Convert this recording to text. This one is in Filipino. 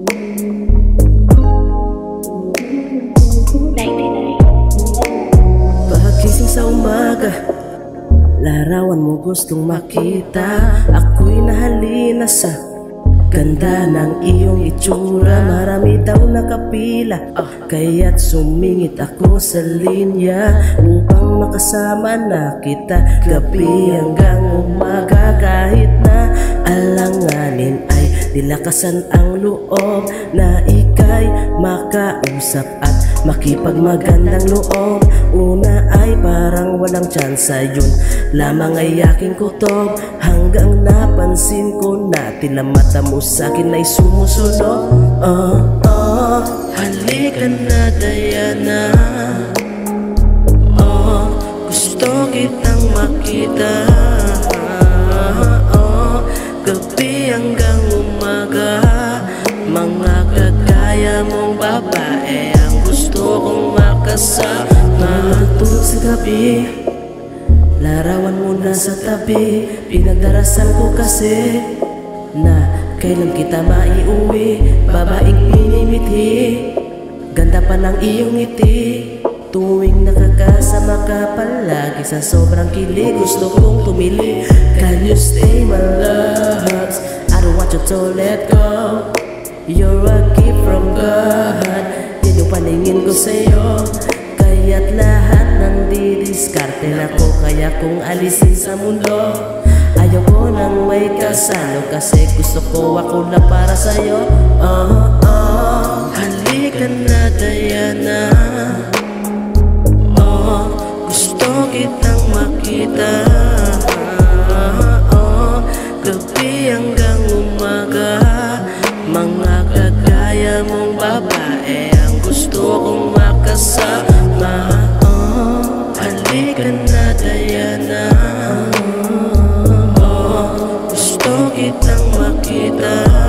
Pagising sa umaga, larawan mo gustong makita. Ako'y nahalina sa ganda ng iyong itsura. Marami daw nakapila, kaya't sumingit ako sa linya upang makasama na kita gabi hanggang umaga. Kahit na alanganin ay nilakasan ang loob na ika'y makausap at makipagmagandang loob. Una ay parang walang tsansa, yun lamang ay aking kutob. Hanggang napansin ko na tila mata mo sa'kin ay sumusunod. Halika na Diana, gusto kitang makita. Gabi hanggang umaga, mga kagaya mong babae ang gusto kong makasama. Tulog sa gabi, larawan mo na sa tabi. Pinagdarasal ko kasi na kailan kita maiuwi. Babaeng minimithi, ganda pa ng iyong ngiti. Tuwing nakakasama ka palagi, sa sobrang kilig gusto kong tumili. Can you stay my loves? I don't want you to let go. You're a gift from God. Yan yung paningin ko sa'yo, kaya't lahat nandidiskarte na ko. Kaya kung alisin sa mundo, ayaw ko nang may kasalo, kasi gusto ko ako lang para sa'yo. Halika na Diana, gusto kitang makita. Gabi hanggang umaga, mga kagaya mong babae ang gusto kong makasama. Halika na Diana, gusto kitang makita.